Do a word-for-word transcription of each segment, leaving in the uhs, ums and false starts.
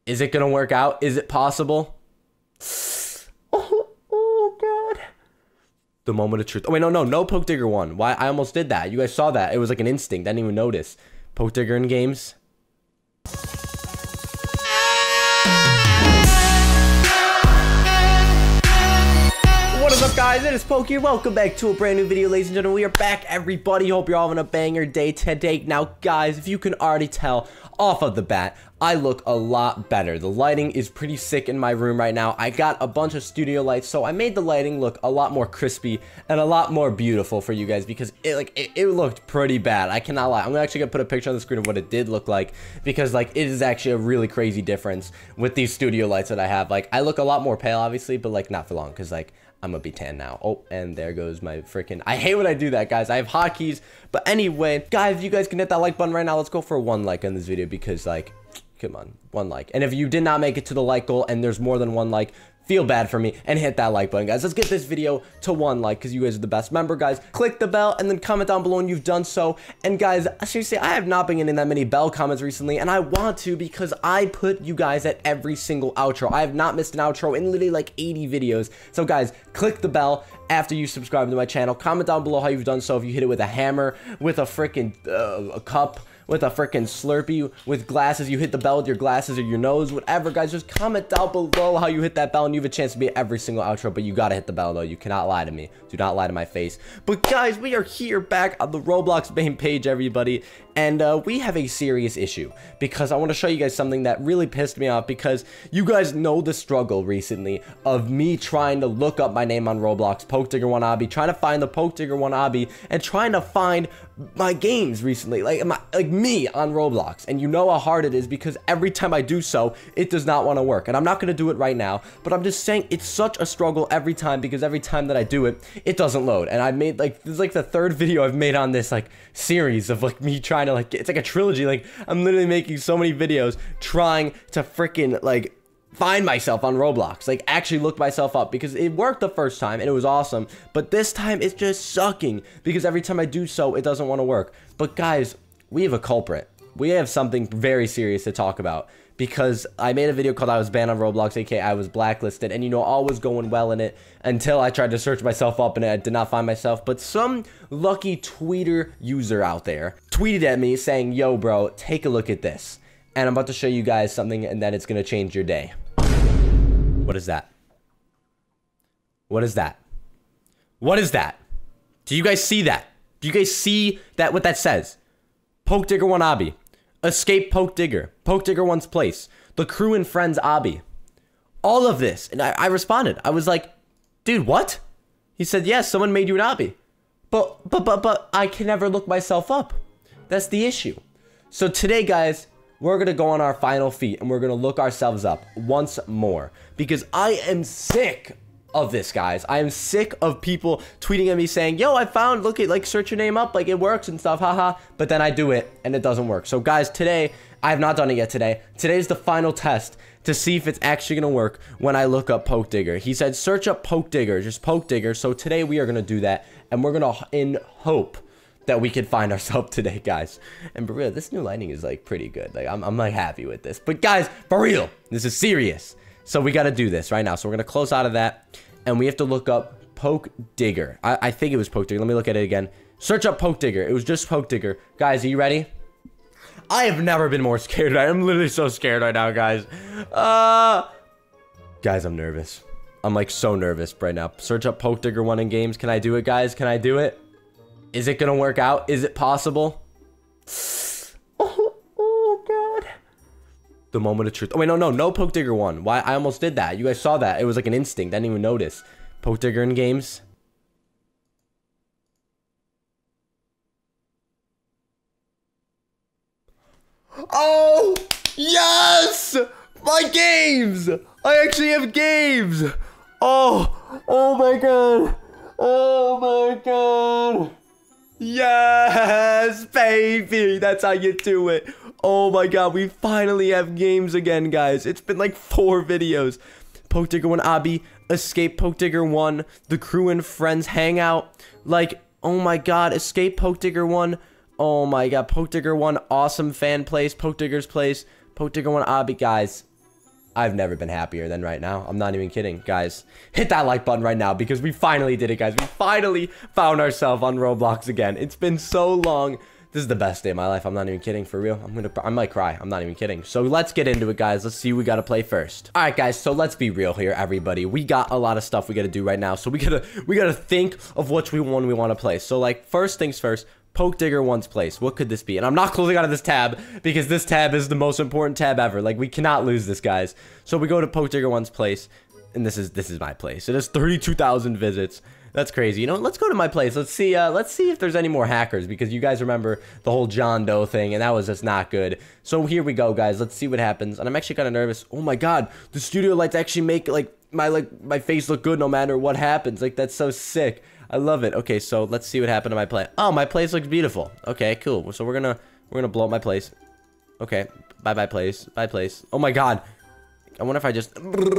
Is it gonna work out? Is it possible? Oh, oh God. The moment of truth. Oh, wait, no, no, no Poke Digger one. Why? I almost did that. You guys saw that. It was like an instinct. I didn't even notice. Poke Digger in games. What is up, guys? It is Poke here. Welcome back to a brand new video, ladies and gentlemen. We are back, everybody. Hope you're all having a banger day today. Now, guys, if you can already tell off of the bat, I look a lot better. The lighting is pretty sick in my room right now. I got a bunch of studio lights, so I made the lighting look a lot more crispy and a lot more beautiful for you guys because it like it, it looked pretty bad. I cannot lie. I'm actually gonna put a picture on the screen of what it did look like because like it is actually a really crazy difference with these studio lights that I have. Like I look a lot more pale, obviously, but like not for long because like I'm gonna be tan now. Oh, and there goes my freaking... I hate when I do that, guys. I have hotkeys. But anyway, guys, if you guys can hit that like button right now, let's go for one like on this video because, like, come on, one like. And if you did not make it to the like goal and there's more than one like, feel bad for me and hit that like button, guys. Let's get this video to one like because you guys are the best. Remember, guys, click the bell and then comment down below when you've done so. And guys, seriously, I have not been getting that many bell comments recently, and I want to because I put you guys at every single outro. I have not missed an outro in literally like eighty videos. So guys, click the bell after you subscribe to my channel. Comment down below how you've done so. If you hit it with a hammer, with a freaking uh, a cup, with a freaking Slurpee, with glasses, you hit the bell with your glasses or your nose, whatever, guys, just comment down below how you hit that bell and you have a chance to be at every single outro. But you gotta hit the bell though. You cannot lie to me. Do not lie to my face. But guys, we are here back on the Roblox main page, everybody, and uh, we have a serious issue because I want to show you guys something that really pissed me off because you guys know the struggle recently of me trying to look up my name on Roblox, Poke Digger one obby, trying to find the Poke Digger one obby, and trying to find my games recently, like my, like me on Roblox. And you know how hard it is because every time I do so, it does not want to work. And I'm not going to do it right now, but I'm just saying it's such a struggle every time because every time that I do it, it doesn't load. And I made like, this is like the third video I've made on this like series of like me trying to like, it's like a trilogy. Like I'm literally making so many videos trying to freaking like find myself on Roblox, like actually look myself up because it worked the first time and it was awesome, but this time it's just sucking because every time I do so, it doesn't want to work. But guys, we have a culprit. We have something very serious to talk about because I made a video called I was banned on Roblox, aka I was blacklisted, and you know, all was going well in it until I tried to search myself up and I did not find myself. But some lucky Twitter user out there tweeted at me saying, yo bro, take a look at this, and I'm about to show you guys something and then it's gonna change your day. What is that? What is that? What is that? Do you guys see that? Do you guys see that, what that says? Poke Digger one obby. Escape Poke Digger. Poke Digger one's place. The crew and friends obby. All of this. And I, I responded. I was like, dude, what? He said, yes, someone made you an obby. But, but, but, but, I can never look myself up. That's the issue. So today, guys, we're going to go on our final feet and we're going to look ourselves up once more because I am sick of this, guys. I am sick of people tweeting at me saying, yo, I found, look at, like, search your name up, like, it works and stuff, haha, but then I do it and it doesn't work. So, guys, today, I have not done it yet today. Today's the final test to see if it's actually going to work when I look up Poke Digger. He said, search up Poke Digger, just Poke Digger. So, today, we are going to do that, and we're going to, in hope that we can find ourselves today, guys. And for real, this new lighting is like pretty good. Like I'm, I'm like happy with this. But guys, for real, this is serious. So we got to do this right now. So we're gonna close out of that, and we have to look up Poke Digger. I, I think it was Poke Digger. Let me look at it again. Search up Poke Digger. It was just Poke Digger. Guys, are you ready? I have never been more scared. I'm literally so scared right now, guys. Uh, guys, I'm nervous. I'm like so nervous right now. Search up Poke Digger one in games. Can I do it, guys? Can I do it? Is it gonna work out? Is it possible? Oh, oh God. The moment of truth. Oh, wait, no, no, no Poke Digger one. Why? I almost did that. You guys saw that. It was like an instinct. I didn't even notice. Poke Digger in games. Oh, yes! My games! I actually have games! Oh, oh my God. Oh my God. Yes, baby, that's how you do it. Oh my God, we finally have games again, guys. It's been like four videos. Poke Digger one obby, Escape Poke Digger one, the crew and friends hangout. Like, oh my God, Escape Poke Digger one. Oh my God, Poke Digger one, awesome fan place, Poke Digger's place, Poke Digger one obby, guys. I've never been happier than right now. I'm not even kidding. Guys, hit that like button right now because we finally did it, guys. We finally found ourselves on Roblox again. It's been so long. This is the best day of my life. I'm not even kidding, for real. I'm gonna, I might cry. I'm not even kidding. So let's get into it, guys. Let's see who we gotta play first. All right, guys. So let's be real here, everybody. We got a lot of stuff we gotta do right now. So we gotta, we gotta think of which we one we want to play. So like, first things first. Poke Digger one's place. What could this be? And I'm not closing out of this tab because this tab is the most important tab ever. Like, we cannot lose this, guys. So we go to Poke Digger one's place, and this is this is my place. It has thirty-two thousand visits. That's crazy. You know, let's go to my place. Let's see. Uh, let's see if there's any more hackers because you guys remember the whole John Doe thing, and that was just not good. So here we go, guys. Let's see what happens. And I'm actually kind of nervous. Oh my God, the studio lights actually make like my like my face look good no matter what happens. Like, that's so sick. I love it. Okay, so let's see what happened to my play. Oh, my place looks beautiful. Okay, cool. So we're gonna we're gonna blow up my place. Okay, bye bye place, bye place. Oh my God, I wonder if I just.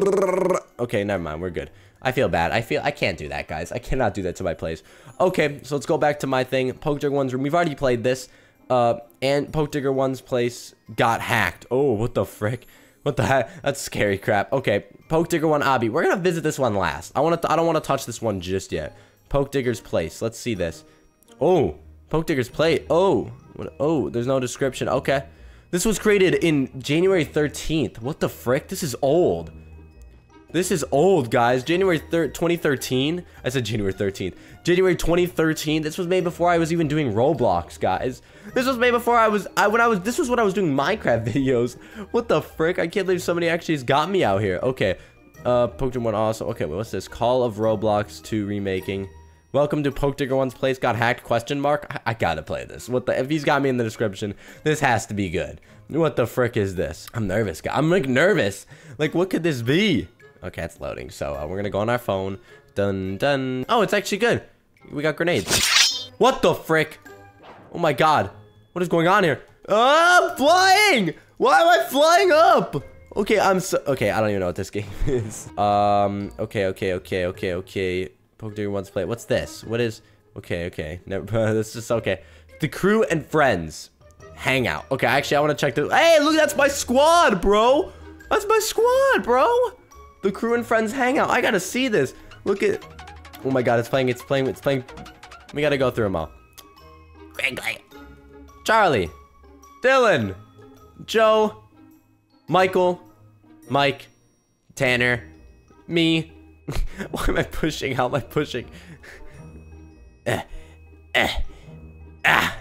Okay, never mind. We're good. I feel bad. I feel I can't do that, guys. I cannot do that to my place. Okay, so let's go back to my thing. Poke Digger one's room. We've already played this. Uh, and Poke Digger one's place got hacked. Oh, what the frick? What the heck? That's scary crap. Okay, Poke Digger one obby. We're gonna visit this one last. I want to. I don't want to touch this one just yet. Poke Digger's place. Let's see this. Oh, Poke Digger's plate. Oh, what, oh, there's no description. Okay. This was created in January thirteenth. What the frick? This is old. This is old, guys. January twenty thirteen. I said January thirteenth. January twenty thirteen. This was made before I was even doing Roblox, guys. This was made before I was, I, when I was, this was when I was doing Minecraft videos. What the frick? I can't believe somebody actually has got me out here. Okay. Uh, Poke Digger one also. Okay, what's this? Call of Roblox two remaking. Welcome to Poke Digger one's place got hacked, question mark. I, I gotta play this. What the, if he's got me in the description, this has to be good. What the frick is this? I'm nervous, guys. I'm like nervous. Like, what could this be? Okay, it's loading. So uh, we're gonna go on our phone. Dun, dun. Oh, it's actually good. We got grenades. What the frick? Oh my God. What is going on here? Ah, I'm flying. Why am I flying up? Okay, I'm so, okay, I don't even know what this game is. Um, okay, okay, okay, okay, okay. Poke Digger one's play. What's this? What is, okay, okay. Never, this is okay. The crew and friends hangout. Okay, actually, I want to check the, hey, look, that's my squad, bro. That's my squad, bro. The crew and friends hangout. I gotta see this. Look at, oh my God, it's playing, it's playing, it's playing. We gotta go through them all. Charlie, Dylan, Joe, Michael, Mike, Tanner, me. Why am I pushing? How am I pushing? eh, eh, ah.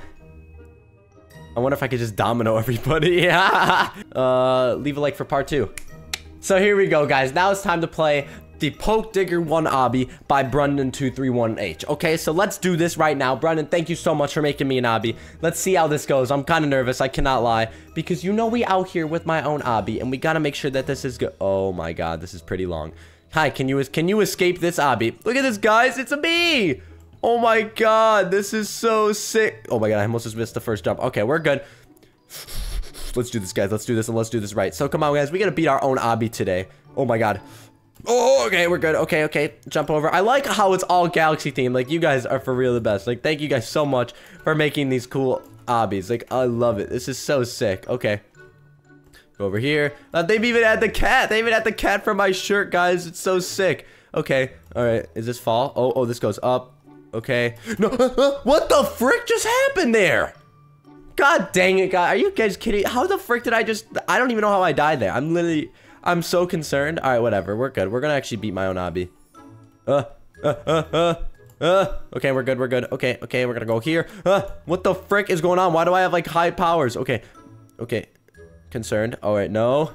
I wonder if I could just domino everybody. uh, leave a like for part two. So here we go, guys. Now it's time to play the Poke Digger one obby by Brendan two three one H. Okay, so let's do this right now. Brendan, thank you so much for making me an obby. Let's see how this goes. I'm kind of nervous. I cannot lie. Because you know we out here with my own obby. And we got to make sure that this is good. Oh my God, this is pretty long. Hi, can you can you escape this obby? Look at this, guys. It's a bee. Oh my God, this is so sick. Oh my God, I almost just missed the first jump. Okay, we're good. Let's do this, guys. Let's do this, and let's do this right. So come on, guys. We gotta beat our own obby today. Oh my God. Oh, okay, we're good. Okay, okay. Jump over. I like how it's all Galaxy themed. Like, you guys are for real the best. Like, thank you guys so much for making these cool obbies. Like, I love it. This is so sick. Okay. Go over here. Uh, they've even had the cat. They even had the cat for my shirt, guys. It's so sick. Okay. All right. Is this fall? Oh, oh, this goes up. Okay. No. What the frick just happened there? God dang it, guys. Are you guys kidding? How the frick did I just... I don't even know how I died there. I'm literally... I'm so concerned. All right, whatever. We're good. We're going to actually beat my own obby. Uh, uh, uh, uh, uh. Okay, we're good. We're good. Okay, okay. We're going to go here. Uh, what the frick is going on? Why do I have, like, high powers? Okay. Okay. Concerned. All right, no.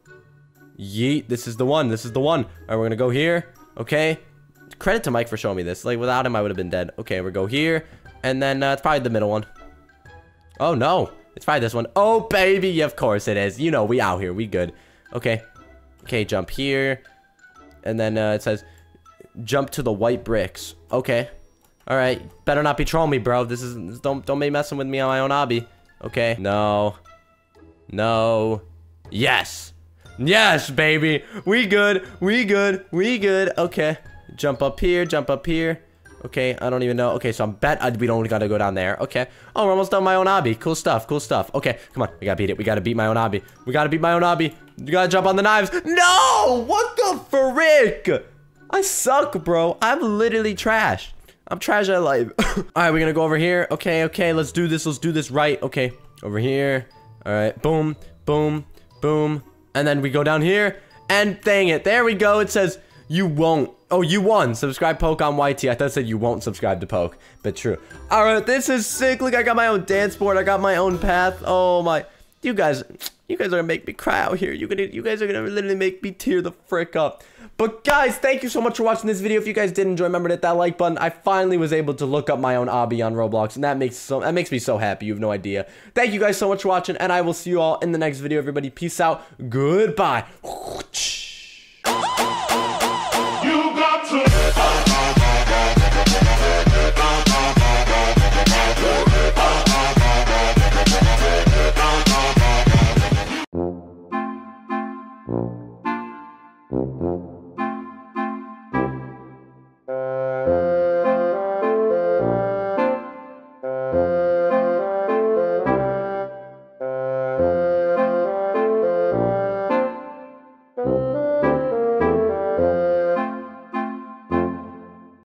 Yeet. This is the one. This is the one. All right, we're going to go here. Okay. Credit to Mike for showing me this. Like, without him, I would have been dead. Okay, we'll go here. And then uh, it's probably the middle one. Oh, no. It's probably this one. Oh, baby. Yeah, of course it is. You know, we out here. We good. Okay. Okay, jump here. And then uh, it says, jump to the white bricks. Okay. All right. Better not be trolling me, bro. This is, this don't, don't be messing with me on my own obby. Okay. No. No. Yes. Yes, baby. We good. We good. We good. Okay. Jump up here. Jump up here. Okay, I don't even know. Okay, so I'm bet uh, we don't gotta go down there. Okay. Oh, we're almost done my own obby. Cool stuff, cool stuff. Okay, come on. We gotta beat it. We gotta beat my own obby. We gotta beat my own obby. You gotta jump on the knives. No! What the frick? I suck, bro. I'm literally trash. I'm trash at life. All right, we're gonna go over here. Okay, okay, let's do this. Let's do this right. Okay, over here. All right, boom, boom, boom. And then we go down here. And dang it, there we go. It says you won't. Oh, you won. Subscribe Poke on Y T. I thought it said you won't subscribe to Poke, but true. All right, this is sick. Look, I got my own dance board. I got my own path. Oh my, you guys, you guys are gonna make me cry out here. You gonna, you guys are gonna literally make me tear the frick up. But guys, thank you so much for watching this video. If you guys did enjoy, remember to hit that like button. I finally was able to look up my own obby on Roblox, and that makes so that makes me so happy. You have no idea. Thank you guys so much for watching, and I will see you all in the next video. Everybody, peace out. Goodbye. Mm-hmm.